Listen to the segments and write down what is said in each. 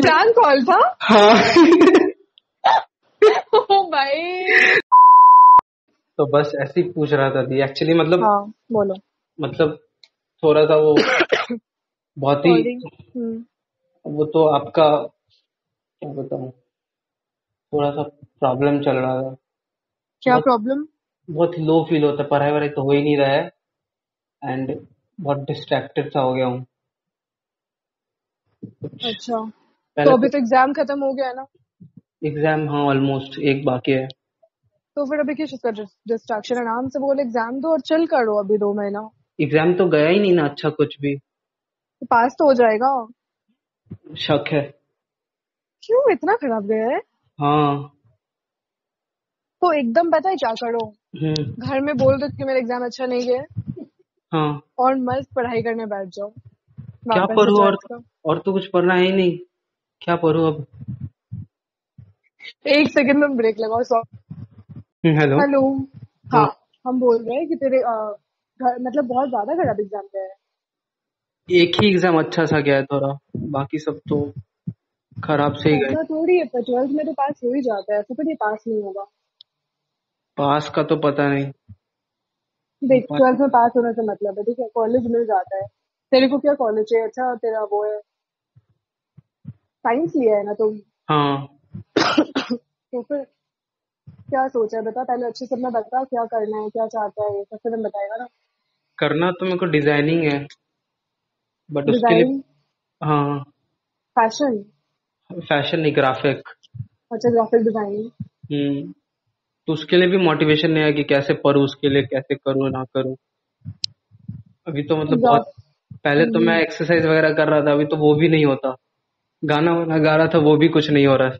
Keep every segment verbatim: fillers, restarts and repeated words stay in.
Prank call था। हाँ ओ भाई। तो बस ऐसे ही पूछ रहा था दी एक्चुअली मतलब हाँ बोलो। मतलब थोड़ा सा वो बहुत ही सॉरी। हम्म वो तो आपका क्या बताऊं थोड़ा सा प्रॉब्लम चल रहा था। क्या बहुत प्रॉब्लम? बहुत लो फील होता है, पढ़ाई वढ़ाई तो हो ही नहीं रहा है एंड बहुत डिस्ट्रैक्टेड सा हो गया हूँ कुछ। अच्छा, तो पहले अभी तो तो एग्जाम खत्म हो गया है ना, एग्जाम हाँ ऑलमोस्ट एक बाकी है। तो फिर अभी किस चीज का डिस्ट्रैक्शन? आराम से बोल एग्जाम दो और चिल करो अभी दो महीना, एग्जाम तो गया ही नहीं ना अच्छा कुछ भी। तो पास तो हो जाएगा। शक है। क्यों इतना खराब गया है? हाँ। तो एकदम पता है क्या करो, हम्म। घर में बोल दो कि मेरा एग्जाम अच्छा नहीं गया हाँ और मस्त पढ़ाई करने बैठ जाओ क्या वापस से पढूं और ट्वेल्थ का। और तो कुछ पढ़ना है ही नहीं, क्या पढूं अब। एक सेकंड में ब्रेक लगाओ। हेलो। हेलो। हाँ, हाँ हम बोल रहे हैं कि तेरे अ, घर मतलब बहुत ज्यादा खराब एग्जाम गया है। एक ही एग्जाम अच्छा सा गया है थोड़ा, बाकी सब तो खराब से ही गए। ऐसा थोड़ी है, पर ट्वेल्थ में तो पास हो ही जाता है, ऐसा थोड़ी पास नहीं होगा। पास का तो पता नहीं। देख, ट्वेल्थ में पास होने से मतलब है, ठीक है, कॉलेज मिल जाता है। तेरे को क्या कॉलेज है? अच्छा तेरा वो है, साइंस लिया है ना तुम? हाँ तो फिर क्या सोचा है बता, पहले अच्छे से अपना बता क्या करना है, क्या चाहता है, ये सब फिर हम बताएगा ना। करना तो मेरे को डिजाइनिंग है बट उसके लिए डिजाइन? हाँ फैशन? फैशन नहीं ग्राफिक। अच्छा, ग्राफिक डिजाइनिंग। हम्म। तो उसके लिए भी मोटिवेशन नहीं है कि कैसे पढूं, उसके लिए कैसे करूँ ना करूँ। अभी तो मतलब बहुत, ग्राफ पहले तो मैं एक्सरसाइज वगैरह कर रहा था, अभी तो वो भी नहीं होता। गाना वाना गा रहा था वो भी कुछ नहीं हो रहा है।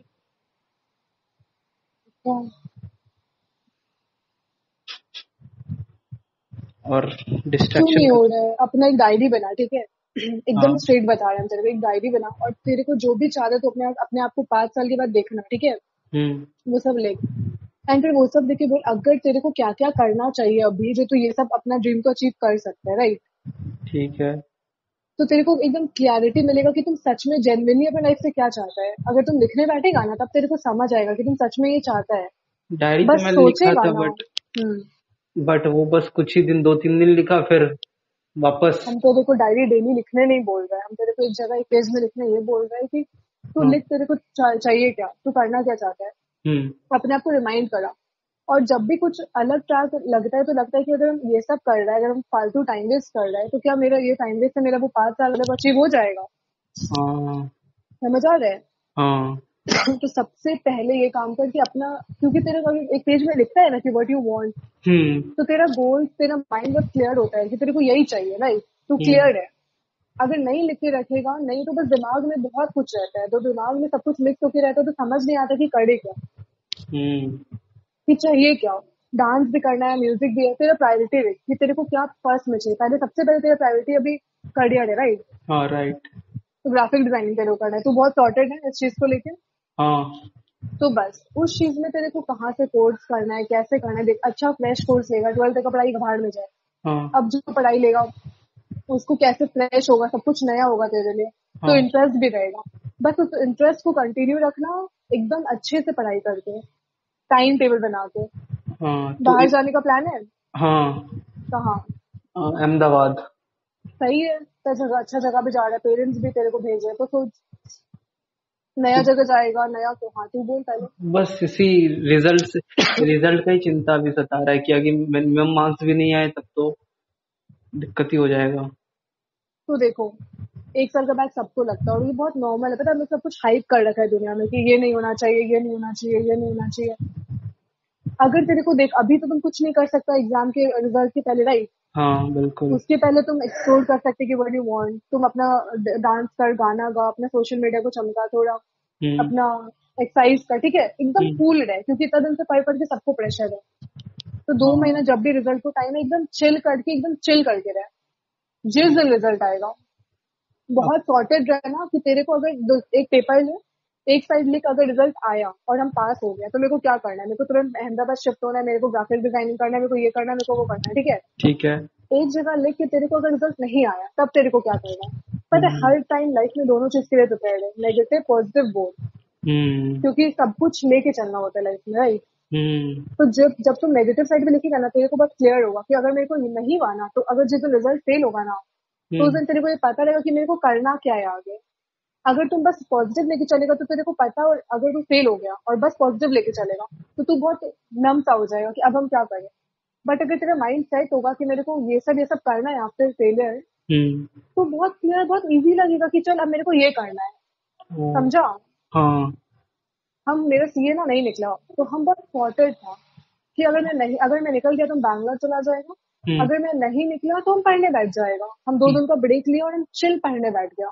और क्यों डिस्ट्रैक्शन नहीं का। हो रहा है? अपना एक डायरी बना, ठीक है, एकदम हाँ। स्ट्रेट बता रहे हैं तेरे को, एक डायरी बना और तेरे को जो भी चाह रहे तो अपने अपने आप को पांच साल के बाद देखना, ठीक है, हम्म। वो सब लिख। एंड फिर वो सब देखे बोल अगर तेरे को क्या क्या करना चाहिए अभी जो तू ये सब अपना ड्रीम को अचीव कर सकता है, राइट? ठीक है। तो तेरे को एकदम क्लैरिटी मिलेगा कि तुम सच में जेन्युइनली अपने लाइफ से क्या चाहता है। अगर तुम लिखने बैठेगा ना तब तेरे को समझ आएगा कि तुम सच में ये चाहता है। डायरी तो बस मैंने लिखा सोचेगा था ना। बट हम्म बट वो बस कुछ ही दिन, दो तीन दिन लिखा फिर वापस। हम तेरे को डायरी डेली लिखने नहीं बोल रहे हैं, हम तेरे को एक जगह एक पेज में लिखने ये बोल रहे हैं कि तू हाँ। लिख, तेरे को चा, चाहिए क्या, तू करना क्या चाहता है, हम्म। अपने आप को रिमाइंड करा। और जब भी कुछ अलग ट्रैक लगता है तो लगता है कि अगर हम ये सब कर रहे हैं, अगर हम फालतू टाइम वेस्ट कर रहे हैं, तो क्या मेरा ये टाइम वेस्ट से मेरा वो पांच साल मतलब अचीव हो जाएगा? हाँ। समझ आ रहा है? हाँ। तो सबसे पहले ये काम कर कि अपना, क्योंकि तेरा अगर एक पेज में लिखता है ना कि व्हाट यू वांट, हम्म। तो तेरा गोल, तेरा माइंड बहुत क्लियर होता है कि तेरे को यही चाहिए, राइट? तू हम्म। क्लियर है। अगर नहीं लिख के रखेगा, नहीं तो बस दिमाग में बहुत कुछ रहता है, तो दिमाग में सब कुछ मिक्स होके रहता है, तो समझ नहीं आता कि करे क्या, हम्म। कि चाहिए क्या। डांस भी करना है, म्यूजिक भी है, तेरा प्रायोरिटी देख कि तेरे को क्या फर्स्ट में चाहिए। पहले सबसे पहले तेरा प्रायोरिटी अभी करियर है, राइट? हाँ राइट। तो ग्राफिक डिजाइनिंग तेरे को करना है, तू बहुत सॉर्टेड है इस चीज को लेके। हाँ। तो बस उस चीज में तेरे को कहाँ से कोर्स करना है, कैसे करना है, देख अच्छा फ्रेश कोर्स लेगा, ट्वेल्थ का पढ़ाई भाड़ में जाए। हाँ। अब जो पढ़ाई लेगा उसको कैसे फ्रेश होगा, सब कुछ नया होगा तेरे लिए, तो हाँ। इंटरेस्ट भी रहेगा। बस उस इंटरेस्ट को कंटिन्यू रखना, एकदम अच्छे से पढ़ाई करके, टाइम टेबल बना के। हाँ तो बाहर इ, जाने का प्लान है? हाँ। कहाँ? अ, अहमदाबाद। सही है, तो जगह अच्छा जगह भी जा रहा है, पेरेंट्स भी तेरे को भेज रहे हैं, तो सोच नया तो जगह जाएगा, नया तो हाँ तू बोल पहले। बस इसी रिजल्ट से, रिजल्ट का ही चिंता भी सता रहा है कि अगर मिनिमम मार्क्स भी नहीं आए तब तो दिक्कत ही हो जाएगा। तो देखो, एक साल का बैग सबको लगता है और ये बहुत नॉर्मल है, पता है, हमें सब कुछ हाइप कर रखा है दुनिया में कि ये नहीं होना चाहिए, ये नहीं होना चाहिए, ये नहीं होना चाहिए। अगर तेरे को देख, अभी तो तुम कुछ नहीं कर सकता एग्जाम के रिजल्ट के पहले, राइट? हाँ बिल्कुल। उसके पहले तुम एक्सप्लोर कर सकते कि व्हाट यू वांट, तुम अपना डांस कर, गाना गा, अपना सोशल मीडिया को चमका थोड़ा, हम्म। अपना एक्सरसाइज कर, ठीक है, एकदम हम्म। कूल रहे, क्योंकि इतना दिन से पढ़ पढ़ के सबको प्रेशर है। तो दो हाँ। महीना जब भी रिजल्ट को टाइम है, एकदम चिल करके, एकदम चिल करके रहे। जिस दिन रिजल्ट आएगा अब बहुत सॉर्टेड रहना कि तेरे को अगर दो- एक पेपर ले, एक साइड लिख, अगर रिजल्ट आया और हम पास हो गया तो मेरे को क्या करना है, मेरे को तुरंत अहमदाबाद शिफ्ट होना है, मेरे को ग्राफिक डिजाइनिंग करना है, मेरे को ये करना है, मेरे को वो करना है, ठीक है। ठीक है। एक जगह लिख के तेरे को अगर रिजल्ट नहीं आया तब तेरे को क्या करना है, पता है हम्म हर टाइम लाइफ में दोनों चीज के लिए प्रिपेयर्ड है, नेगेटिव पॉजिटिव बोथ, हम्म क्योंकि सब कुछ लेके चलना होता है लाइफ में, राइट? हम्म तो जब जब तुम नेगेटिव साइड पे लेके जाना, तेरे को बस क्लियर होगा कि अगर मेरे को ये नहीं आना, तो अगर जिस दिन रिजल्ट फेल होगा ना, तो उस हम्म दिन तेरे को ये पता रहेगा कि मेरे को करना क्या है आगे। अगर तुम बस पॉजिटिव लेके चलेगा तो तेरे को पता, और अगर तू फेल हो गया और बस पॉजिटिव लेके चलेगा तो तू बहुत नम सा हो जाएगा कि अब हम क्या करें। बट अगर तेरा माइंड सेट होगा कि मेरे को ये सब ये सब करना है आफ्टर फेलियर, हम्म तो बहुत क्लियर, बहुत इजी लगेगा कि चल अब मेरे को ये करना है। ओ, समझा? हाँ हम मेरा सीए ना नहीं निकला, तो हम बहुत सॉर्टेड था कि अगर मैं नहीं अगर मैं निकल गया तो हम बैंगलोर चला जाएगा, हम्म अगर मैं नहीं निकला तो हम पढ़ने बैठ जाएगा। हम दो हम्म, दिन का ब्रेक लिया और हम चिल पढ़ने बैठ गया,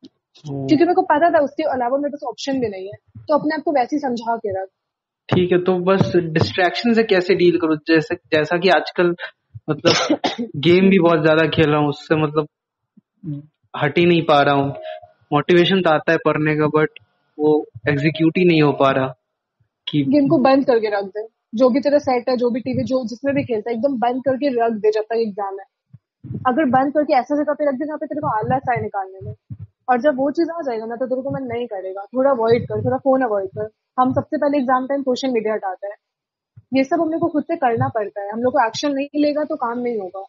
ओ, क्योंकि मेरे को पता था उसके अलावा मेरे पास ऑप्शन भी नहीं है। तो अपने आप को वैसे ही समझा के रख। ठीक है। तो बस डिस्ट्रैक्शन से कैसे डील करूँ? जैसे जैसा कि आजकल मतलब गेम भी बहुत ज्यादा खेल रहा हूँ, उससे मतलब हट ही नहीं पा रहा हूँ। मोटिवेशन तो आता है पढ़ने का, बट वो एग्जीक्यूट ही नहीं हो पा रहा कि गेम को बंद करके रख दे, जो भी तेरा सेट है, जो भी टीवी, जो जिसमें भी खेलता है, एकदम बंद करके रख दे जब तक एग्जाम है। अगर बंद करके ऐसा जगह पे रख दे जहाँ पे तेरे को आलस आए निकालने में, और जब वो चीज आ जाएगा ना, तो तेरे को मन नहीं करेगा। थोड़ा अवॉइड कर, थोड़ा फोन अवॉइड कर। हम सबसे पहले एग्जाम टाइम सोशल मीडिया हटाते हैं। ये सब हम लोग को खुद से करना पड़ता है। हम लोग को एक्शन नहीं लेगा तो काम नहीं होगा।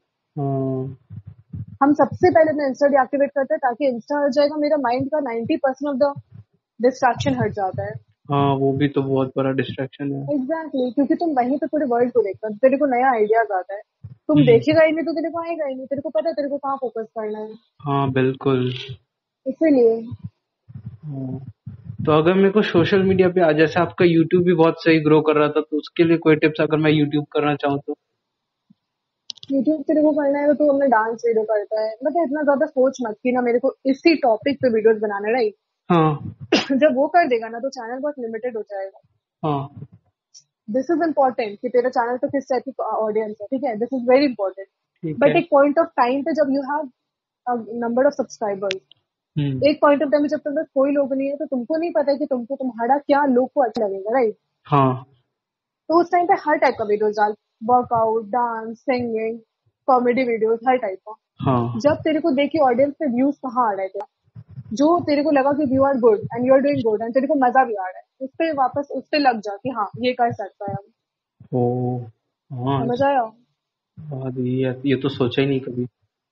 हाँ हम सबसे पहले अपना इंस्टा डीएक्टिवेट करते हैं, ताकि इंस्टा हट जाएगा, मेरा माइंड का ninety percent of the distraction हट जाता है। हाँ, वो भी तो बहुत बड़ा डिस्ट्रैक्शन है। एग्जैक्टली exactly, क्योंकि तुम वहीं पे पूरे वर्ल्ड को देखते हो, तेरे को नया आइडियाज आता है। तुम हम्म देखेगा ही नहीं तो तेरे को आएगा ही नहीं। तेरे को पता है तेरे को कहाँ फोकस करना है, हाँ बिल्कुल। इसीलिए। हाँ, तो अगर मेरे को सोशल मीडिया पे आ, जैसे आपका यूट्यूब भी बहुत सही ग्रो कर रहा था, तो उसके लिए कोई टिप्स अगर मैं यूट्यूब करना चाहूँ तो? यूट्यूब तेरे को करना है तो तू अपना डांस वीडियो करता है, मतलब इतना ज्यादा सोच मत कि ना मेरे को इसी टॉपिक पे वीडियोस बनाना, राइट? हाँ जब वो कर देगा ना, तो चैनल बहुत लिमिटेड हो जाएगा। हाँ दिस इज इम्पोर्टेंट कि तेरे चैनल पे किस टाइप की ऑडियंस है, ठीक है? This is very important. ठीक बट है। एक पॉइंट ऑफ टाइम पे जब you have number of subscribers, hmm एक पॉइंट ऑफ टाइम में जब तुम पास कोई लोग नहीं है, तो तुमको नहीं पता है कि तुमको तुम्हारा क्या लोग को अच्छा लगेगा, राइट? हाँ तो उस टाइम पे हर टाइप का वीडियोस डाल, workout, dance, singing, comedy videos, हर टाइप का। हाँ जब तेरे को देखी ऑडियंस पे व्यूज कहाँ आ रहे थे, जो तेरे को लगा कि you are good and you are doing good and तेरे को मजा भी आ रहा है, उस पे वापस उस पे लग जा कि हाँ ये कर सकता है हम। ओ हाँ। समझ आया? बहुत ये ये तो सोचा ही नहीं कभी।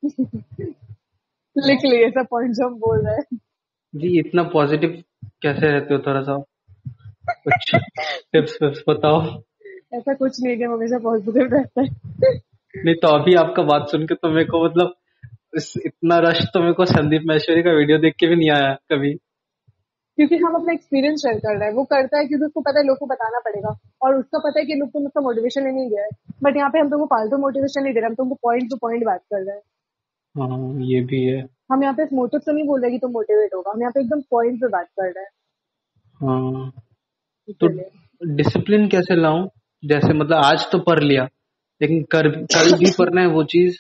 लिख लिए सब पॉइंट जो हम बोल रहे हैं। जी, इतना पॉजिटिव कैसे रहते हो? थोड़ा सा कुछ टिप्स विप्स बताओ। ऐसा कुछ नहीं है कि हम हमेशा पॉजिटिव रहता है। नहीं तो अभी आपका बात सुन के तो मेरे को मतलब इस इतना रश तो मेरे को संदीप महेश्वरी का वीडियो देख के भी नहीं आया कभी। क्योंकि हम अपना एक्सपीरियंस शेयर कर रहे हैं, वो करता है क्योंकि उसको पता है लोग को बताना पड़ेगा, और उसका पता है कि लोग को मुझसे मोटिवेशन लेने ही गया है। बट यहाँ पे हम तुमको फालतू मोटिवेशन नहीं दे रहे, हम तुमको पॉइंट टू पॉइंट बात कर रहे हैं। हाँ ये भी है। हम यहाँ पे इस मोटिव से नहीं बोल रहे कि तुम मोटिवेट होगा, हम यहाँ पे एकदम पॉइंट पे बात कर रहे हैं, हाँ तो इसलिए। डिसिप्लिन कैसे लाऊं? जैसे मतलब आज तो पढ़ लिया, लेकिन कर कल भी पढ़ना है वो चीज।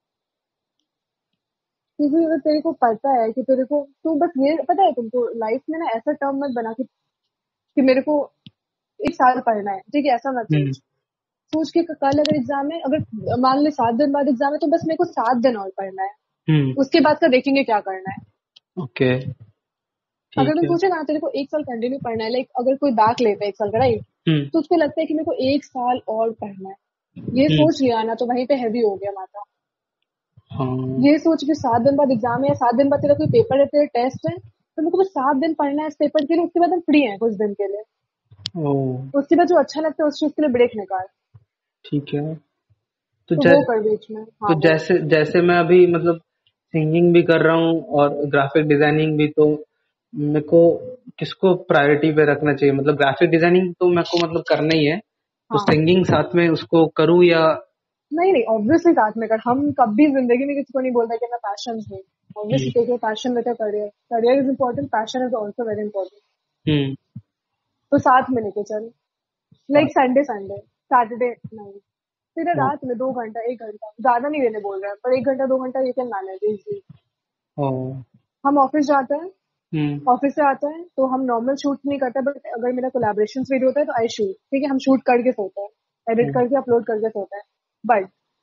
क्योंकि अगर तेरे को पता है कि तेरे को, तू बस ये पता है तुमको लाइफ में ना, ऐसा टर्म मत बना कि, कि मेरे को एक साल पढ़ना है, ठीक है? ऐसा मत हम्म सोच। सोच के कल अगर एग्जाम है, अगर मान ले सात दिन बाद एग्जाम है, तो बस मेरे को सात दिन और पढ़ना है, हम्म उसके बाद का देखेंगे क्या करना है। ओके अगर ठीक तुम है। सोचे ना तेरे को एक साल कंटिन्यू पढ़ना है, लाइक अगर कोई बैक लेता है एक साल का, राइट? हम्म तो उसको लगता है कि मेरे को एक साल और पढ़ना है, ये हम्म सोच लिया ना, तो वहीं पे हैवी हो गया माथा। हाँ ये सोच के सात दिन बाद एग्जाम है, या सात दिन बाद तेरा कोई पेपर है, तेरा टेस्ट है, तो मेरे को बस सात दिन पढ़ना है इस पेपर के लिए, उसके बाद हम फ्री हैं कुछ दिन के लिए। ओ तो उसके बाद जो अच्छा लगता है उस चीज के लिए ब्रेक निकाल। ठीक है। तो तो जै, वो कर बीच में, तो हाँ बोल। जैसे जैसे मैं अभी मतलब सिंगिंग भी कर रहा हूँ और ग्राफिक डिजाइनिंग भी, तो मेरे को किसको प्रायोरिटी पे रखना चाहिए? मतलब ग्राफिक डिजाइनिंग तो मेरे को मतलब करना ही है, तो हाँ, सिंगिंग साथ में उसको करूँ या? नहीं नहीं, ऑब्वियसली साथ में कर। हम कभी जिंदगी में किसी को नहीं बोलता कि मैं पैशन हूँ। Hmm obviously take your passion with your career, career is important, passion is also very important. Hmm तो साथ में लेके चल, हाँ, like Sunday Sunday, Saturday night, फिर ओ, रात में दो घंटा, एक घंटा, ज्यादा नहीं देने बोल रहे हैं, पर एक घंटा दो घंटा यू कैन मैनेज इजली। ओ, हम ऑफिस जाते हैं, हम्म ऑफिस से आते हैं तो हम नॉर्मल शूट नहीं करते, बट अगर मेरा कोलैबोरेशन वीडियो होता है तो आई शूट, ठीक है? हम शूट करके सोते हैं, एडिट हम्म करके अपलोड करके सोते हैं। बट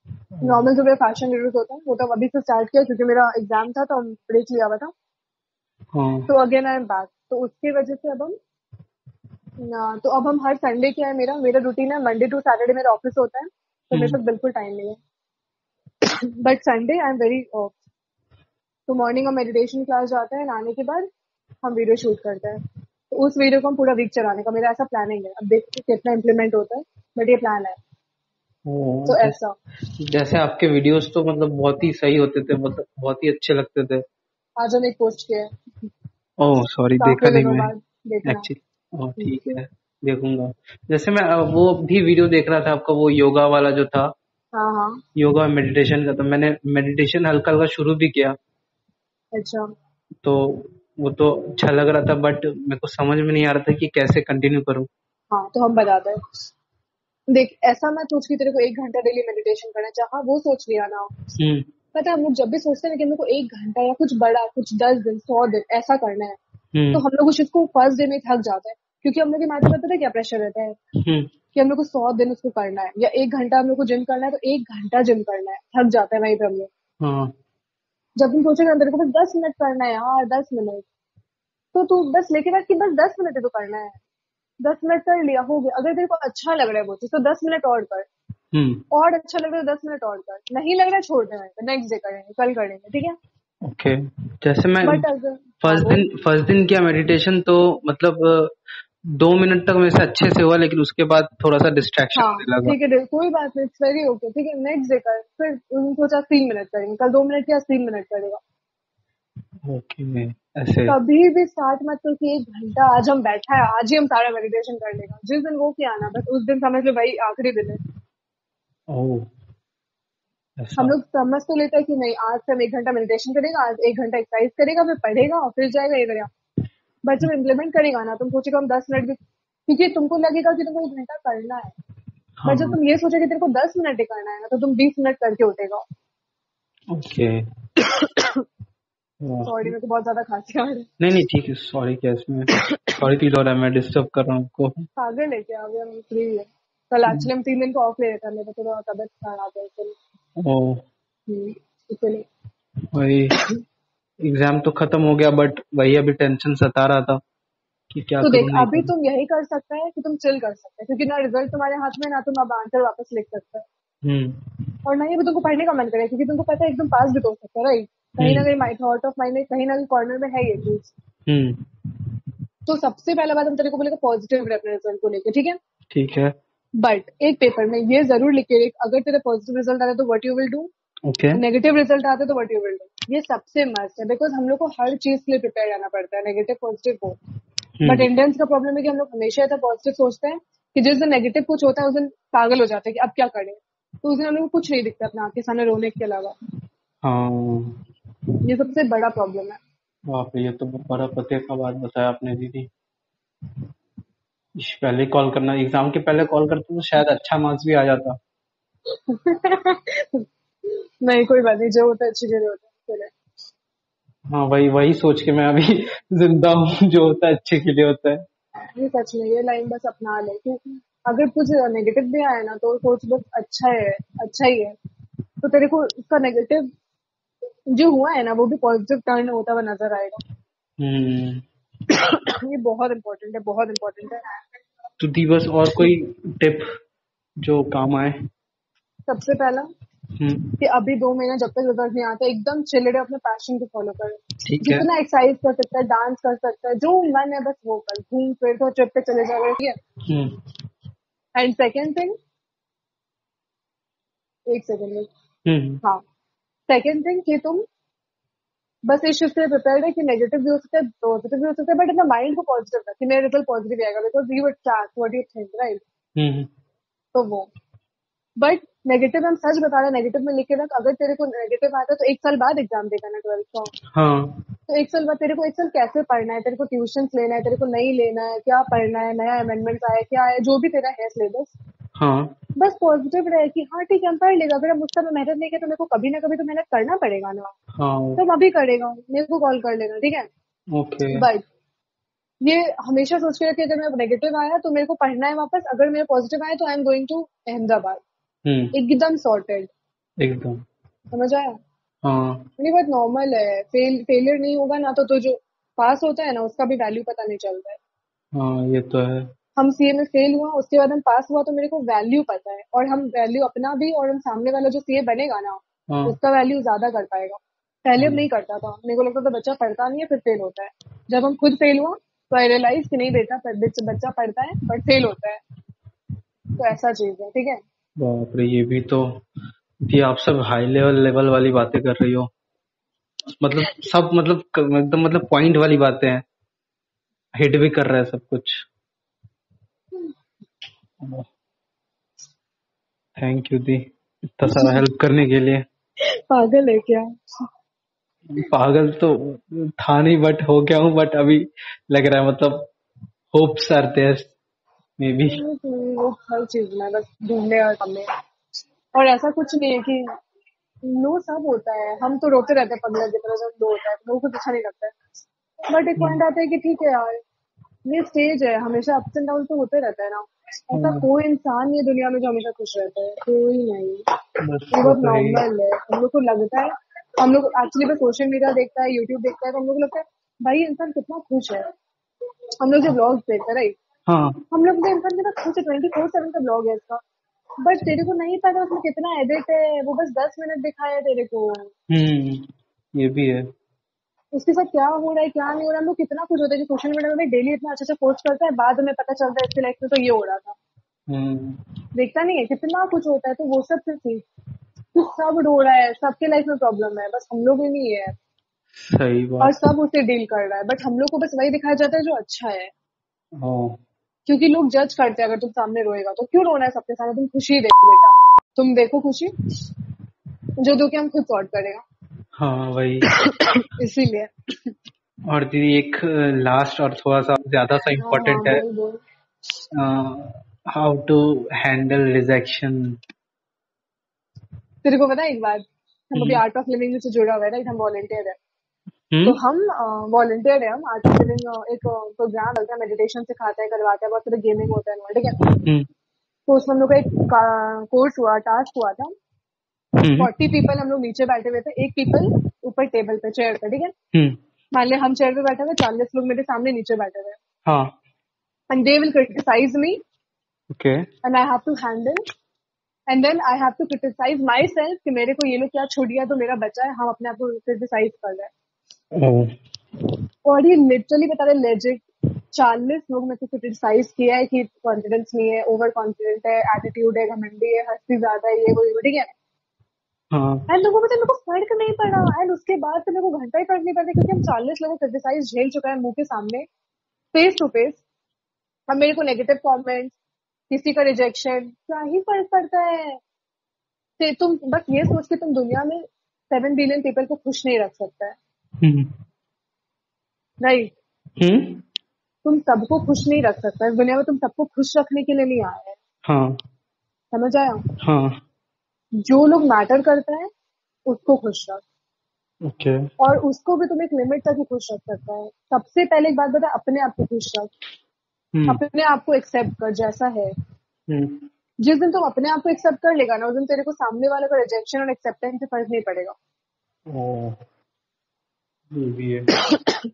नॉर्मल जो मेरा फैशन वीडियोस होता है वो तो अभी से स्टार्ट किया क्योंकि मेरा एग्जाम था तो हम ब्रेक लिया हुआ था, हाँ तो अगेन आई एम बैक। तो उसकी वजह से अब हम ना, तो अब हम हर संडे क्या है, मेरा मेरा रूटीन है, मंडे टू सैटरडे मेरा ऑफिस होता है तो मेरे हम्म, पास बिल्कुल टाइम नहीं है। But Sunday I am very off. तो मॉर्निंग में मेडिटेशन क्लास जाते हैं, आने के बाद हम वीडियो शूट करते हैं, तो उस वीडियो को हम पूरा वीक चलाने का मेरा ऐसा प्लानिंग है। अब देखते हैं कितना इम्प्लीमेंट होता है, बट ये प्लान है। वो तो ऐसा जैसे, जैसे आपके वीडियोस तो मतलब बहुत ही सही होते थे, मतलब बहुत ही अच्छे लगते थे। आज हम एक पोस्ट किया है ओह सॉरी, देखा काफी नहीं दिनों मैं बाद, देखना। एक्चुअली। ओह ठीक है, देखूंगा। जैसे मैं अ, वो भी वीडियो देख रहा था आपका, वो योगा वाला जो था, हाँ हाँ। योगा मेडिटेशन का, तो मैंने मेडिटेशन हल्का हल्का शुरू भी किया, अच्छा। तो वो तो अच्छा लग रहा था, बट मेरे को समझ में नहीं आ रहा था कि कैसे कंटिन्यू करूं। हाँ तो हम बताते हैं। देख ऐसा मत सोच कि तेरे को एक घंटा डेली मेडिटेशन करना है, जहाँ वो सोच लिया ना। हम्म पता है हम लोग जब भी सोचते हैं ना कि हम लोग को एक घंटा या कुछ बड़ा, कुछ दस दिन सौ दिन ऐसा करना है, तो हम्म हम लोग उस चीज को फर्स्ट डे में थक जाते हैं। क्योंकि हम लोग के माथे में पता है क्या प्रेशर रहता है हम्म कि हम लोग को सौ दिन उसको करना है, या एक घंटा हम लोग को जिम करना है तो एक घंटा जिम करना है, थक जाता है वहीं पे हम लोग। हाँ जब तुम सोचेगा तेरे को बस दस मिनट करना है यार, दस मिनट, तो तू बस लेके बैठ कि बस दस मिनट ही तो करना है। दस मिनट कर लिया, हो गया। अगर तेरे को अच्छा लग रहा है वो चीज तो दस मिनट और कर, हम्म और अच्छा लग रहा है तो दस मिनट और कर, नहीं लग रहा है छोड़ देना, नेक्स्ट डे करेंगे, कल करेंगे, ठीक है। ओके। जैसे मैं बट अगर, हाँ फर्स्ट बोल। दिन फर्स्ट दिन किया मेडिटेशन, तो मतलब अ, दो मिनट तक मेरे से अच्छे से हुआ, लेकिन उसके बाद थोड़ा सा डिस्ट्रैक्शन हाँ होने लगा। ठीक है, देख कोई बात नहीं, इट्स वेरी ओके, ठीक है, नेक्स्ट डे कर। फिर उन्होंने सोचा तीन मिनट करेंगे, कल दो मिनट किया, तीन मिनट करेगा। ओके, ऐसे। कभी भी स्टार्ट मत करो कि एक घंटा आज हम बैठा है, आज ही हम सारा मेडिटेशन कर लेगा। जिस दिन वो किया ना, बस उस दिन समझ लो भाई आखिरी दिन है। ओह, हम ऐसा। लोग समझ तो लेते हैं कि नहीं आज से हम एक घंटा मेडिटेशन करेगा, आज एक घंटा एक्सरसाइज करेगा, फिर पढ़ेगा और फिर जाएगा ये करेगा। बट जब इम्प्लीमेंट करेगा ना, तुम सोचेगा हम दस मिनट भी, क्योंकि तुमको लगेगा कि तुमको एक घंटा करना है। बट जब हाँ, तुम ये सोचोगे तेरे को दस मिनट ही करना है ना, तो तुम बीस मिनट करके उठेगा। ओके। वाह। सॉरी, मेरे को बहुत ज्यादा खांसी आ रही है। नहीं नहीं, ठीक है, सॉरी। क्या इसमें सॉरी फील हो रहा है, मैं डिस्टर्ब कर रहा हूँ आपको। पागल है क्या, अभी हम फ्री है। कल एक्चुअली हम तीन दिन को ऑफ ले रहे थे, मेरा थोड़ा तबियत खराब है इसलिए। ओह, हम्म, इसलिए। वही। एग्जाम तो खत्म हो गया, बट वही अभी टेंशन सता रहा था कि क्या तो देख करूँ नहीं अभी करूँ। तुम यही कर सकते हैं कि तुम चिल कर सकते हैं, क्योंकि ना रिजल्ट तुम्हारे हाथ में, ना तुम अब आंसर वापस लिख सकते हैं, हम्म और ना ही अभी तुमको पढ़ने का मन करे, क्योंकि तुमको पता है एकदम पास भी तो हो सकता है, राइट। कहीं ना हम्म कहीं माई थॉट ऑफ माइंड में कहीं ना कहीं कॉर्नर में है ये चीज। हम्म तो सबसे पहला बात हम तेरे को बोलेगा पॉजिटिव रहे अपने रिजल्ट को लेके, ठीक है। ठीक है। बट एक पेपर में ये जरूर लिख के रख, अगर तेरे पॉजिटिव रिजल्ट आते तो what you will do, okay. Negative result आते तो व्हाट यू विल डू। ये सबसे मस्त है, बिकॉज हम लोग को हर चीज के लिए प्रिपेयर रहना पड़ता है, नेगेटिव पॉजिटिव हो। बट हम्म इंडियंस का प्रॉब्लम है कि हम लोग हमेशा ऐसा पॉजिटिव सोचते हैं कि जिस दिन नेगेटिव कुछ होता है उस दिन पागल हो जाते हैं कि अब क्या करें। तो उस दिन हम लोग को कुछ नहीं दिखता अपने आँख के सामने रोने के अलावा। हाँ। ये सबसे बड़ा प्रॉब्लम है। बाप रे, ये तो बड़ा पते का बात बताया आपने दीदी। इश, पहले कॉल करना, एग्जाम के पहले कॉल करते तो शायद अच्छा मार्क्स भी आ जाता। नहीं कोई बात नहीं, जो होता है अच्छी के लिए होता है, चले। हाँ, वही वही सोच के मैं अभी जिंदा हूँ, जो होता है अच्छे के लिए होता है। ये सच में, ये लाइन बस अपना ले कि अगर कुछ नेगेटिव भी आया ना तो सोच बस अच्छा है, अच्छा ही है। तो तेरे को उसका नेगेटिव जो हुआ है ना वो भी पॉजिटिव टर्न होता हुआ नजर आएगा। हम्म ये बहुत इंपॉर्टेंट है, बहुत इंपॉर्टेंट है। तो दिवस और कोई टिप जो काम आए? सबसे पहला हम्म कि अभी दो महीना जब तक रिजल्ट नहीं आता एकदम चिल रहे, अपने पैशन को फॉलो कर। ठीक है। जितना एक्सरसाइज कर सकता है, डांस कर सकता है, जो मन है बस वो कर, घूम फिर तो ट्रिप पे चले जाओगे, ठीक है। हम्म एंड सेकेंड थिंग, एक सेकेंड, हम्म हाँ, सेकेंड थिंग कि तुम बस इस चीज के लिए प्रिपेयर है कि नेगेटिव भी हो सकता है, पॉजिटिव भी हो सकता है, बट अपना माइंड को पॉजिटिव रख कि मेरा रिजल्ट पॉजिटिव आएगा, because you track what you think, right. Hmm तो वो, बट नेगेटिव हम सच बता रहे हैं, नेगेटिव में लिख के रख, अगर तेरे को नेगेटिव आता है तो एक साल बाद एग्जाम देगा ना ट्वेल्थ का। हाँ तो एक साल बाद तेरे को एक साल कैसे पढ़ना है, तेरे को ट्यूशन लेना है, तेरे को नहीं लेना है, क्या पढ़ना है, नया अमेंडमेंट आया क्या है, जो भी तेरा है सिलेबस, हाँ बस पॉजिटिव रहे कि हाँ ठीक है हम पढ़ लेगा। अगर हम उस समय मेहनत नहीं किया तो मेरे को कभी ना कभी तो मेहनत करना पड़ेगा ना, हाँ। तो हम अभी करेगा, मेरे को कॉल कर लेना, ठीक है। ओके। बट ये हमेशा सोच के रखिए, अगर मेरा नेगेटिव आया तो मेरे को पढ़ना है वापस, अगर मेरा पॉजिटिव आया तो I am going to Ahmedabad, hmm एकदम सॉर्टेड। एकदम। समझ आया? हाँ ये बहुत नॉर्मल है। फेल फेलियर नहीं होगा ना तो तो जो पास होता है ना उसका भी वैल्यू पता नहीं चलता है। हाँ, ये तो है। हम सीए में फेल हुआ उसके बाद हम पास हुआ तो मेरे को वैल्यू पता है, और हम वैल्यू अपना भी और हम सामने वाला जो सीए बनेगा ना हाँ उसका वैल्यू ज्यादा कर पाएगा। पहले अब हाँ नहीं करता था, मेरे को लगता था बच्चा पढ़ता नहीं है फिर फेल होता है। जब हम खुद फेल हुआ तो आई रियलाइज कि नहीं बेटा, पर बच्चा बच्चा पढ़ता है बट फेल होता है। तो ऐसा चीज है, ठीक है। बाप रे, ये भी तो ये आप सब हाई लेवल लेवल वाली बातें कर रही हो। मतलब सब मतलब क- एकदम मतलब पॉइंट वाली बातें हैं। हिट भी कर रहा है सब कुछ। थैंक यू दी, इतना सारा हेल्प करने के लिए। पागल है क्या? पागल तो था नहीं बट हो गया हूँ, बट अभी लग रहा है मतलब hopes are there may be. Hmm, वो हर चीज में बस ढूंढने और करने। और ऐसा कुछ नहीं है कि नो सब होता है। हम तो रोते रहते हैं पंद्रह की तरह, जब लो होता है तो लोगों को अच्छा नहीं लगता है। बट एक पॉइंट आता है कि ठीक है यार, ये स्टेज है, हमेशा अप्स एंड डाउन तो होते रहता है ना। ऐसा कोई इंसान नहीं है दुनिया में जो हमेशा खुश रहता है, कोई नहीं। बस ये वो बहुत तो है ही। नॉर्मल है। हम लोग को लगता है, हम लोग एक्चुअली बस सोशल मीडिया देखता है, यूट्यूब देखता है तो हम लोग को लगता है भाई ये इंसान कितना खुश है। हम लोग जो ब्लॉग्स देखते हैं राइट, हाँ। हम लोग तो इंसान कितना खुश है, ट्वेंटी फोर सेवन का ब्लॉग है इसका। बट तेरे को नहीं पता उसमें कितना एडिट है, वो बस दस मिनट दिखाया है तेरे को। हम्म, ये भी है। उसके साथ क्या हो रहा है क्या नहीं हो रहा है, हम लोग कितना कुछ होता है जो सोशल मीडिया में डेली इतना अच्छे से पोस्ट करता है, बाद में पता चलता है इसके लाइफ में तो ये हो रहा था। हम्म, देखता नहीं है कितना कुछ होता है, तो वो सब से थी तो सब रो रहा है, सबके लाइफ में प्रॉब्लम है, बस हम लोग ही नहीं है। सही और बात। सब उससे डील कर रहा है, बट हम लोग को बस वही दिखाया जाता है जो अच्छा है। हाँ क्योंकि लोग जज करते हैं, अगर तुम सामने रोएगा तो क्यों रोना है सबके सामने, तुम खुशी देखो बेटा, तुम देखो खुशी, जो दुख है हम खुद सॉर्ट करेगा। हाँ वही। इसीलिए। और दीदी एक लास्ट और थोड़ा सा ज्यादा सा हाँ हाँ, इम्पोर्टेंट है। बोल बोल। How to handle rejection. तेरे को पता है एक बात, हम अभी हम्म। आर्ट ऑफ लिविंग से जुड़ा हुआ है राइट, हम वॉलंटियर है। तो हम्म। हम वॉलंटियर है, हम आर्ट ऑफ लिविंग एक प्रोग्राम चलता है, मेडिटेशन सिखाते हैं, करवाते हैं, बहुत सारे गेमिंग होता है, ठीक है। हम्म। तो उसमें हम लोग का एक कोर्स हुआ, टास्क हुआ था। हम्म। फोर्टी पीपल हम लोग नीचे बैठे हुए थे, एक पीपल ऊपर टेबल पे चेयर पे, ठीक है। हम्म। मान लिया हम चेयर पे बैठे हुए, चालीस लोग मेरे सामने नीचे बैठे हुए, हाँ। And they will criticise me okay. And I have to handle, and then I have to criticise my self कि मेरे को ये लोग क्या छूट गया तो मेरा बचा है, हम अपने आप को क्रिटिसाइज कर रहे हैं। ओ। और ये लिटरली बता रहे लेजिट, चालीस लोग मेरे को क्रिटिसाइज किया है कि कॉन्फिडेंस नहीं है, ओवर कॉन्फिडेंट है, एटीट्यूड है, घमंडी है, हंसी ज्यादा है, ये वो ये वो, ठीक है। हाँ। एंड लोगों को तो मेरे को फर्क नहीं पड़ा, एंड उसके बाद तो मेरे को घंटा ही फर्क नहीं पड़ता, क्योंकि हम चालीस लोगों को क्रिटिसाइज झेल चुका है मुंह के सामने, फेस टू फेस। अब मेरे को नेगेटिव कमेंट्स, किसी का रिजेक्शन, क्या ही फर्क पड़ता है। ते- तुम बस ये सोच के तुम दुनिया में सेवन बिलियन पीपल को खुश नहीं रख सकता है, हम्म। राइट। हम्म। तुम सबको खुश नहीं रख सकता है, इस दुनिया में तुम सबको खुश रखने के लिए नहीं आए हैं। हाँ। समझ आया? हाँ। जो लोग मैटर करता है उसको खुश रख, ओके। और उसको भी तुम एक लिमिट तक ही खुश रख सकता है। सबसे पहले एक बात बता, अपने आप को खुश रख, हम्म। अपने आप को एक्सेप्ट कर जैसा है। हम्म। जिस दिन तुम अपने आप को एक्सेप्ट कर लेगा ना, उस दिन तेरे को सामने वाले का रिजेक्शन और एक्सेप्टेंस से फर्क नहीं पड़ेगा। ओ, ये भी है।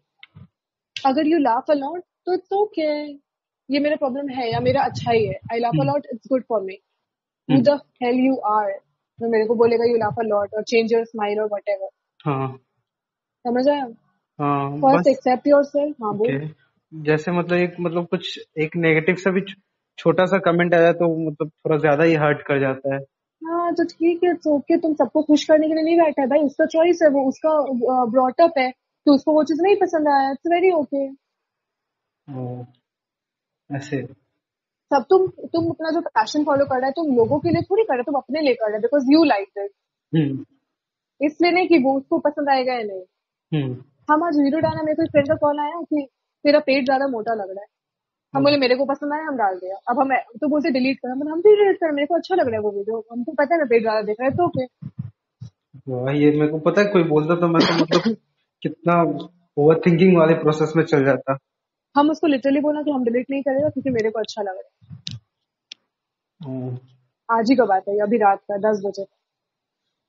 अगर यू लाफ अलॉट तो इट्स ओके, ये मेरा प्रॉब्लम है या मेरा अच्छा ही है, I laugh hmm. A lot, it's good for me. Huh hmm. The hell you are, तो मेरे को बोलेगा यू लाफ अलॉट और चेंज योर स्माइल और वट एवर। हाँ। समझ आया? हाँ फर्स्ट बस। Accept your self. हाँ ओके। बोल। जैसे मतलब एक मतलब कुछ एक नेगेटिव सा भी छ- छोटा सा कमेंट आया तो मतलब थोड़ा ज्यादा ही हर्ट कर जाता है। हाँ तो ठीक है, तो ओके, तुम सबको खुश करने के लिए नहीं बैठा है भाई, उसका चॉइस है, वो उसका ब्रॉटअप है, तो उसको वो चीज नहीं पसंद आया, इट्स वेरी ओके। ओ, ऐसे। सब तुम तुम अपना जो पैशन फॉलो कर रहा है, तुम लोगों के लिए थोड़ी कर रहे हो, तुम अपने लिए कर रहे हो, because you like it. Hmm. इसलिए नहीं कि वो उसको पसंद आएगा या नहीं। हम्म। हम आज वीडियो डाला, मेरे को एक फ्रेंड का कॉल आया कि तेरा पेट ज्यादा मोटा लग रहा है। हम ओ, बोले मेरे को पसंद आया, हम डाल दिया। अब हम तो बोलते डिलीट कर, हम बोले, हम भी डिलीट कर, मेरे को अच्छा लग रहा है वो वीडियो, हमको पता है ना पेट ज्यादा दिख रहा है तो ओके। वाह, ये मेरे को पता है कोई बोलता तो मैं तो मतलब कितना ओवर थिंकिंग वाले प्रोसेस में चल जाता। हम उसको लिटरली बोला कि हम डिलीट नहीं करेगा क्योंकि मेरे को अच्छा लग रहा ओ, है। आज ही का बात है, अभी रात का दस बजे।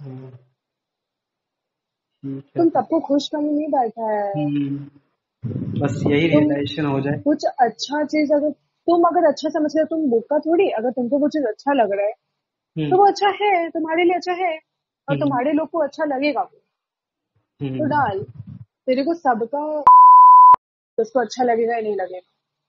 हम्म, ठीक है। तुम सबको खुश करने नहीं बैठा है। हम्म, बस यही तुम रियलाइजेशन हो जाए। कुछ अच्छा चीज अगर तुम अगर अच्छा समझ रहे हो, तुम बोका थोड़ी, अगर तुमको वो चीज अच्छा लग रहा है तो हम्म वो अच्छा है, तुम्हारे लिए अच्छा है, और हम्म तुम्हारे लोग को अच्छा लगेगा तो हम्म डाल। तेरे को सबका उसको अच्छा लगेगा या नहीं लगेगा,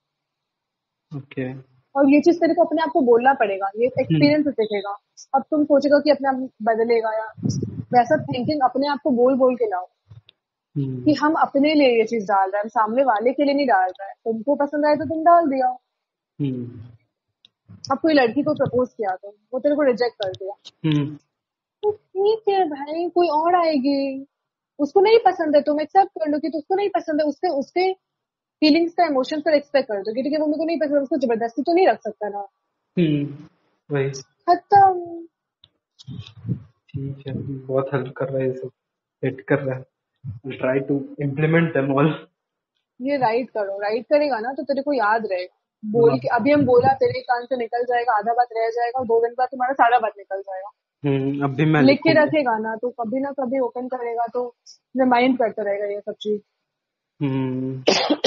ओके। और ये चीज तेरे को अपने आप को बोलना पड़ेगा, ये हम्म एक्सपीरियंस दिखेगा। अब तुम सोचेगा कि अपने आप बदलेगा या वैसा थिंकिंग अपने आप को बोल बोल के लाओ कि हम्म हम अपने लिए ये चीज डाल रहे हैं, हम सामने वाले के लिए नहीं डाल रहे हैं। तुमको पसंद आए तो तुम डाल दिया। हम्म अब कोई लड़की को प्रपोज किया, तो वो तेरे को रिजेक्ट कर दिया, हम्म तो ठीक है भाई, कोई और आएगी। उसको नहीं पसंद है, तुम एक्सेप्ट कर लो कि तो उसको नहीं पसंद है, उसके उसके फीलिंग्स का, इमोशंस का एक्सपेक्ट कर दो कि ठीक है वो मेरे को नहीं पसंद, उसको जबरदस्ती तो नहीं रख सकता ना। हम्म, वही। खत्म। ठीक है, बहुत हेल्प कर रहा है ये सब, हिट कर रहा है। Try to implement them all. ये राइट करो, राइट करेगा ना तो तेरे को याद रहेगा। बोल हाँ। के अभी हम बोला, तेरे कान से निकल जाएगा, आधा बात रह जाएगा, और दो दिन बाद तुम्हारा सारा बात निकल जाएगा। हम्म, अब भी मैं लिख के लिखूंगा। रखेगा ना तो कभी ना कभी ओपन करेगा तो रिमाइंड करता रहेगा ये सब चीज। हम्म,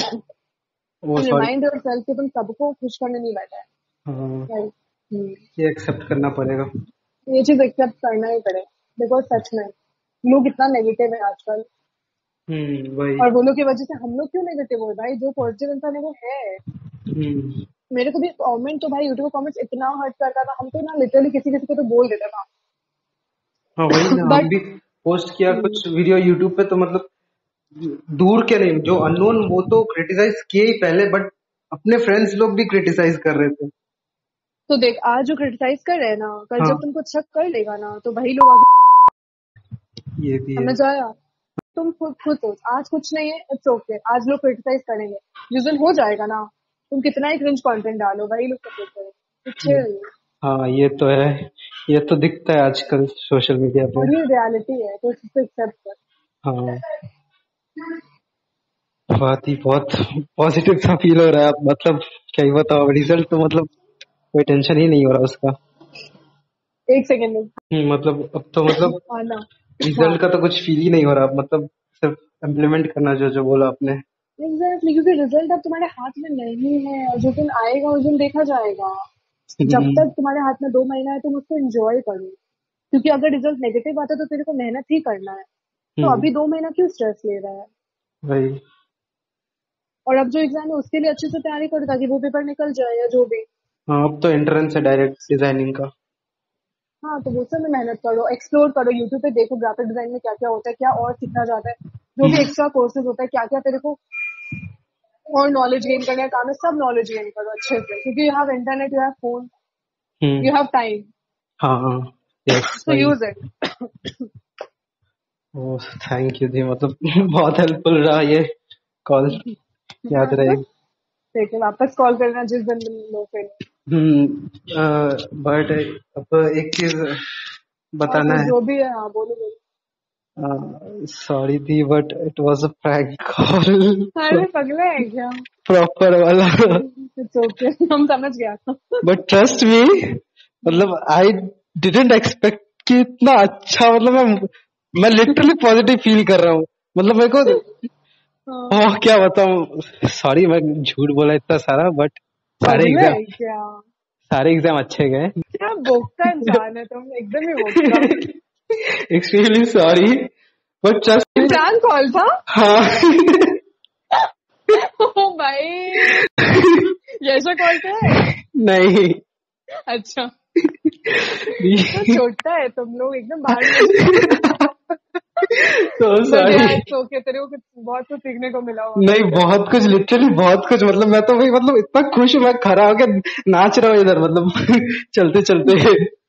वो सॉरी। रिमाइंड योर सेल्फ कि तुम सबको खुश करने नहीं बैठा है। हाँ, राइट। हम्म, ये एक्सेप्ट करना पड़ेगा। ये चीज एक्सेप्ट करना ही पड़ेगा, बिकॉज सच में लोग इतना नेगेटिव है आजकल, हम्म, वही। और वो लोग की वजह से हम लोग क्यों नेगेटिव हो भाई। जो पॉजिटिव इंसान है वो है। हम्म, मेरे को भी कमेंट तो भाई यूट्यूब कमेंट्स इतना हर्ट करता था, हम तो ना लिटरली किसी किसी को तो बोल देता था। हाँ वही ना, हम बट भी पोस्ट किया कुछ वीडियो यूट्यूब पे, तो मतलब दूर के नहीं, जो अननोन वो तो क्रिटिसाइज किए ही पहले, बट अपने फ्रेंड्स लोग भी क्रिटिसाइज कर रहे थे। तो देख, आज जो क्रिटिसाइज कर रहे हैं ना, कल जब हाँ, तुमको शक कर लेगा ना तो वही लोग आगे। ये भी है। समझ आया। तुम खुद खुद सोच, आज कुछ नहीं है, इट्स ओके, आज लोग क्रिटिसाइज करेंगे, जिस दिन हो जाएगा ना, तुम कितना ही क्रिंज कंटेंट डालो, वही लोग सपोर्ट करेंगे, तो ये- chill। हाँ, ये तो है। ये तो दिखता है आजकल सोशल मीडिया पे। और ये रियलिटी है, तो इसको एक्सेप्ट कर। हाँ, बहुत ही बहुत पॉजिटिव सा फील हो रहा है अब, मतलब क्या ही बताओ, रिजल्ट तो मतलब कोई टेंशन ही नहीं हो रहा उसका। एक सेकेंड में हम्म, मतलब अब तो मतलब आना। हाँ रिजल्ट का तो कुछ फील ही नहीं हो रहा, मतलब सिर्फ इम्प्लीमेंट करना, जो जो बोला आपने। एग्जैक्टली, क्योंकि रिजल्ट अब तुम्हारे हाथ में नहीं है, और जो दिन आएगा उस दिन देखा जाएगा। जब हम्म तक तुम्हारे हाथ में दो महीना है, तुम उसको एंजॉय करो, क्योंकि अगर रिजल्ट नेगेटिव आता है तो तेरे को मेहनत ही करना है। तो हम्म, अभी दो महीना क्यों स्ट्रेस ले रहा है। वही। और अब जो एग्जाम है उसके लिए अच्छे से तैयारी करो, ताकि वो पेपर निकल जाए या जो भी। हाँ, अब तो एंट्रेंस है डायरेक्ट डिजाइनिंग का। हाँ, तो वो सब में मेहनत करो, एक्सप्लोर करो, यूट्यूब पे देखो ग्राफिक डिजाइन में क्या क्या होता है, क्या और सीखना चाहता है, जो भी हम्म एक्स्ट्रा कोर्सेज होता है, क्या क्या तेरे को और नॉलेज गेन करने का काम है, सब नॉलेज गेन करो अच्छे से, क्योंकि you have internet, you have phone, hmm, you have time, हाँ हाँ, यस सो वही। Use it. Oh, thank you जी, मतलब बहुत हेल्पफुल रहा ये कॉल, याद रहेगी। ठीक है, वापस कॉल करना जिस दिन मिल लो फिर। हम्म, बट अब एक चीज हाँ बताना फिर है। जो भी है, हाँ बोलो बोलो। सॉरी दी, but it was a prank call, अरे पगला है क्या। प्रॉपर वाला। इट्स ओके, हम समझ गया। बट ट्रस्ट मी, मतलब आई डिडंट एक्सपेक्ट कि इतना अच्छा, मतलब मैं मैं लिटरली पॉजिटिव फील कर रहा हूँ, मतलब मेरे को। हाँ, ओह, क्या बताऊँ, सॉरी मैं झूठ बोला इतना सारा, बट सारे पगला एग्जाम है क्या। सारे एग्जाम अच्छे गए। क्या बोक्का इंसान है तुम, एकदम ही बोक्का। एक्सट्रीमली सॉरी, बट ट्रस्ट ये मी। प्रैंक कॉल था। हाँ। ओ भाई, ये ऐसा कॉल तो है। नहीं। अच्छा, तो छोटा है तुम लोग, एकदम बाहर में। तो बट सॉरी। यार इट्स ओके, तेरे को कुछ बहुत कुछ सीखने को मिला होगा। नहीं, बहुत कुछ, लिटरली बहुत कुछ, मतलब मैं तो भाई, मतलब इतना खुश हूँ, मैं खड़ा होके नाच रहा हूँ इधर, मतलब चलते चलते।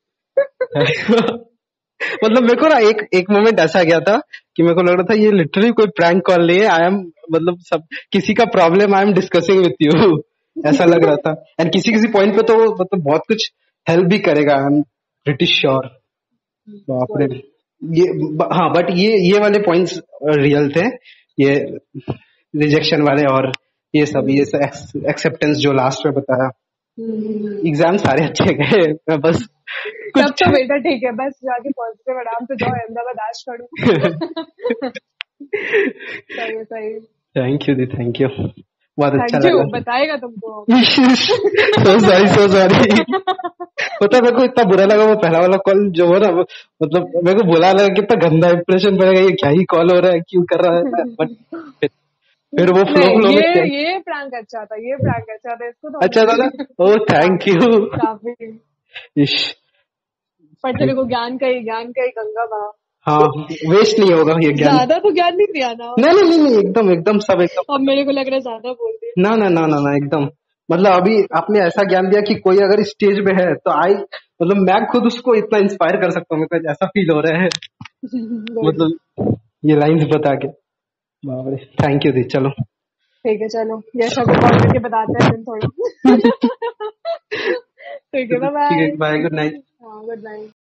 मतलब मेरे को ना एक एक मोमेंट ऐसा गया था कि मेरे को लग रहा था ये लिटरली कोई प्रैंक कॉल नहीं है, आई एम, मतलब सब किसी का problem I am discussing with you, ऐसा लग रहा था। एंड किसी किसी पॉइंट पे तो वो मतलब बहुत कुछ हेल्प भी करेगा, आई एम प्रिटी श्योर। बाप रे। वही। ये ब- हाँ, बट ये ये वाले पॉइंट्स रियल थे, ये रिजेक्शन वाले, और ये सब, ये हम्म, एक्सेप्टेंस जो लास्ट में बताया, हम्म, एग्जाम सारे अच्छे गए, मैं बस तब कुछ तो बेटा ठीक है, बस जाके पॉजिटिव आराम से जाओ, अहमदाबाद ऐश करो। सही है, सही है। थैंक यू दी, थैंक यू, बहुत अच्छा थैंक यू, लगा। बताएगा तुमको। So sorry, so sorry. पता है, मेरे को इतना बुरा लगा वो पहला वाला कॉल जो हो ना, मतलब मेरे को बुरा लगा, कितना गंदा इंप्रेशन पड़ेगा, ये क्या ही कॉल हो रहा है, क्यों कर रहा है, बट फिर, फिर वो फ्लो नहीं, फ्लो में ये क्या। ये प्रैंक अच्छा था, ये प्रैंक अच्छा था, इसको तो अच्छा था ना, हमने ओ थैंक यू। काफी। इश, पर तेरे को ज्ञान का ही ज्ञान का ही गंगा बहा। हाँ, वेस्ट नहीं होगा ये ज्ञान। ज्यादा तो ज्ञान नहीं दिया ना। नहीं नहीं नहीं नहीं, एकदम एकदम सब एकदम। अब मेरे को लग रहा है ज्यादा बोल दिया। ना ना ना ना ना, एकदम, मतलब अभी आपने ऐसा ज्ञान दिया कि कोई अगर स्टेज पे है तो आई, मतलब मैं खुद उसको इतना इंस्पायर कर सकता हूँ, मेरे को ऐसा फील हो रहा है, गुड। मतलब ये लाइंस बता के। बाप रे, थैंक यू दी, चलो। ठीक है, चलो यशा को कॉल करके बताते हैं फिर थोड़ा। ठीक है, बाय ठीक है, बाय। Bye, good night. हाँ, गुड नाइट।